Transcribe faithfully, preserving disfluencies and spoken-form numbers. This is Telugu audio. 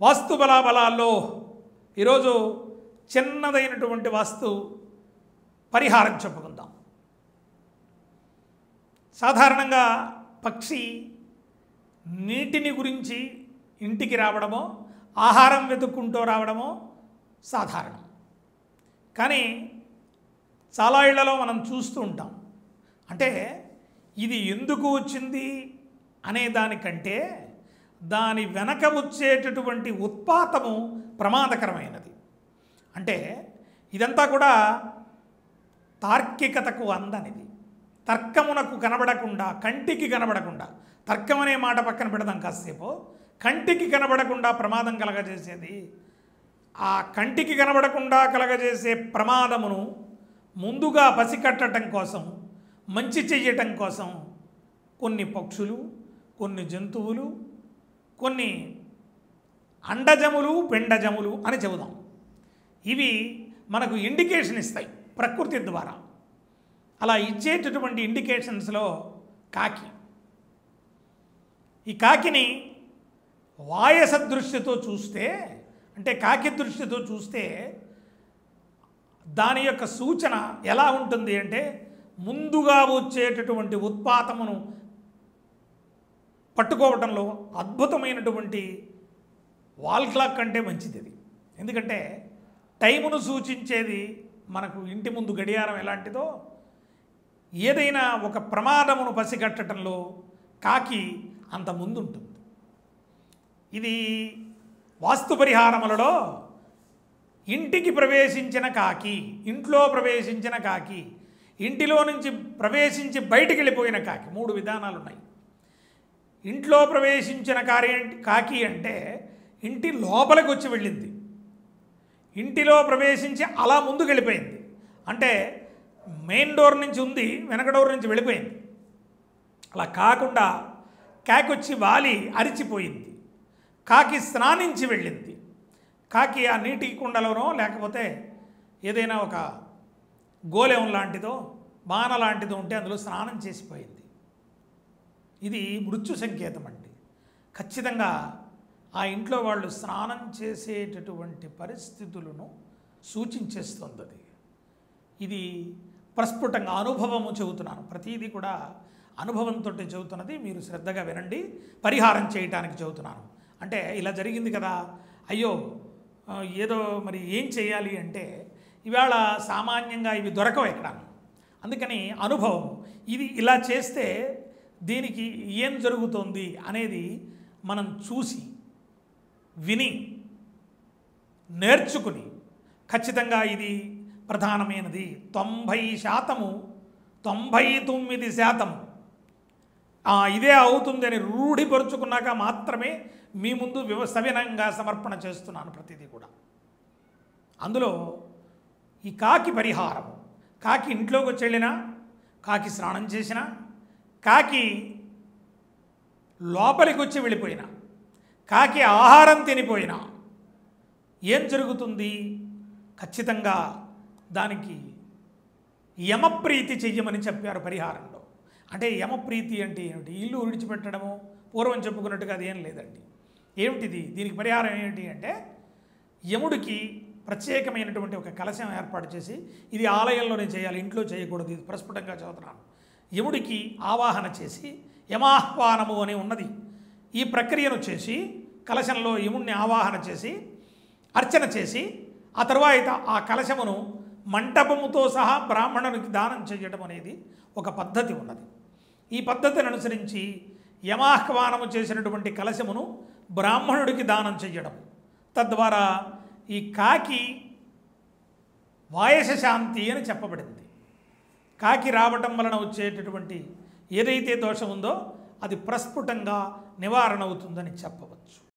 వాస్తు బలాబలాల్లో ఈరోజు చిన్నదైనటువంటి వాస్తు పరిహారం చెప్పుకుందాం. సాధారణంగా పక్షి నీటిని గురించి ఇంటికి రావడమో ఆహారం వెతుక్కుంటూ రావడమో సాధారణం. కానీ చాలా ఇళ్లలో మనం చూస్తూ ఉంటాం. అంటే ఇది ఎందుకు వచ్చింది అనే దానికంటే దాని వెనక వచ్చేటటువంటి ఉత్పాతము ప్రమాదకరమైనది. అంటే ఇదంతా కూడా తార్కికతకు అందనిది, తర్కమునకు కనబడకుండా, కంటికి కనబడకుండా, తర్కం అనే మాట పక్కన పెడదాం కాసేపు, కంటికి కనబడకుండా ప్రమాదం కలగజేసేది. ఆ కంటికి కనబడకుండా కలగజేసే ప్రమాదమును ముందుగా పసికట్టడం కోసం, మంచి చెయ్యటం కోసం కొన్ని పక్షులు, కొన్ని జంతువులు, కొన్ని అండజములు, పిండజములు అని చెబుదాం. ఇవి మనకు ఇండికేషన్ ఇస్తాయి ప్రకృతి ద్వారా. అలా ఇచ్చేటటువంటి ఇండికేషన్స్లో కాకి, ఈ కాకిని వాయస దృష్టితో చూస్తే, అంటే కాకి దృష్టితో చూస్తే దాని యొక్క సూచన ఎలా ఉంటుంది అంటే ముందుగా వచ్చేటటువంటి ఉత్పాతమును పట్టుకోవడంలో అద్భుతమైనటువంటి వాల్ క్లాక్ కంటే మంచిది ఇది. ఎందుకంటే టైమును సూచించేది మనకు ఇంటి ముందు గడియారం ఎలాంటిదో, ఏదైనా ఒక ప్రమాదమును పసిగట్టడంలో కాకి అంత ముందుంటుంది. ఇది వాస్తు పరిహారములలో ఇంటికి ప్రవేశించిన కాకి, ఇంట్లో ప్రవేశించిన కాకి, ఇంటిలో నుంచి ప్రవేశించి బయటికి వెళ్ళిపోయిన కాకి, మూడు విధానాలు ఉన్నాయి. ఇంట్లో ప్రవేశించిన కారి కాకి అంటే ఇంటి లోపలికి వచ్చి వెళ్ళింది, ఇంటిలో ప్రవేశించి అలా ముందుకు వెళ్ళిపోయింది. అంటే మెయిన్ డోర్ నుంచి ఉంది, వెనక డోర్ నుంచి వెళ్ళిపోయింది. అలా కాకుండా కాకి వచ్చి వాలి అరిచిపోయింది, కాకి స్నానించి వెళ్ళింది, కాకి ఆ నీటి కుండలోనో లేకపోతే ఏదైనా ఒక గోలెం లాంటిదో బాణ లాంటిదో ఉంటే అందులో స్నానం చేసిపోయింది. ఇది మృత్యు సంకేతం అండి. ఖచ్చితంగా ఆ ఇంట్లో వాళ్ళు స్నానం చేసేటటువంటి పరిస్థితులను సూచించేస్తుంది. అది ఇది ప్రస్ఫుటంగా అనుభవము చెబుతున్నాను, ప్రతిదీ కూడా అనుభవంతో చెబుతున్నది. మీరు శ్రద్ధగా వినండి, పరిహారం చేయటానికి చెబుతున్నాను. అంటే ఇలా జరిగింది కదా, అయ్యో ఏదో మరి ఏం చేయాలి అంటే ఇవాళ సామాన్యంగా ఇవి దొరకవు ఎక్కడ. అందుకని అనుభవం, ఇది ఇలా చేస్తే దీనికి ఏం జరుగుతోంది అనేది మనం చూసి విని నేర్చుకుని ఖచ్చితంగా ఇది ప్రధానమైనది. తొంభై శాతము తొంభై తొమ్మిది శాతం ఇదే అవుతుందని రూఢిపరుచుకున్నాక మాత్రమే మీ ముందు వివ సవినంగా సమర్పణ చేస్తున్నాను ప్రతిదీ కూడా. అందులో ఈ కాకి పరిహారం, కాకి ఇంట్లోకి వచ్చి వెళ్ళినా, కాకి స్నానం చేసినా, కాకి లోపలికి వచ్చి వెళ్ళిపోయినా, కాకి ఆహారం తినిపోయినా ఏం జరుగుతుంది? ఖచ్చితంగా దానికి యమప్రీతి చెయ్యమని చెప్పారు పరిహారంలో. అంటే యమప్రీతి అంటే ఏమిటి? ఇల్లు విడిచిపెట్టడము, పూర్వం చెప్పుకున్నట్టుగా అది ఏం లేదండి. ఏమిటిది? దీనికి పరిహారం ఏమిటి అంటే యముడికి ప్రత్యేకమైనటువంటి ఒక కలశం ఏర్పాటు చేసి, ఇది ఆలయంలోనే చేయాలి, ఇంట్లో చేయకూడదు, ఇది ప్రస్ఫుటంగా చదువుతున్నాను. యముడికి ఆవాహన చేసి, యమాహ్వానము అని ఉన్నది, ఈ ప్రక్రియను చేసి కలశంలో యముడిని ఆవాహన చేసి అర్చన చేసి ఆ తరువాత ఆ కలశమును మంటపముతో సహా బ్రాహ్మణునికి దానం చేయడం అనేది ఒక పద్ధతి ఉన్నది. ఈ పద్ధతిని అనుసరించి యమాహ్వానము చేసినటువంటి కలశమును బ్రాహ్మణుడికి దానం చేయడం, తద్వారా ఈ కాకి వాయస శాంతి అని చెప్పబడింది. కాకి రావటం వలన వచ్చేటటువంటి ఏదైతే దోషం ఉందో అది ప్రస్ఫుటంగా నివారణ అవుతుందని చెప్పవచ్చు.